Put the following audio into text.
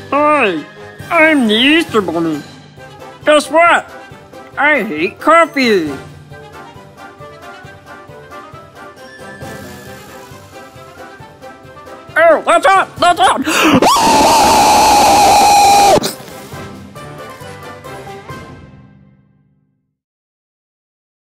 Hi, I'm the Easter Bunny. Guess what? I hate coffee. Oh, that's up! That's up!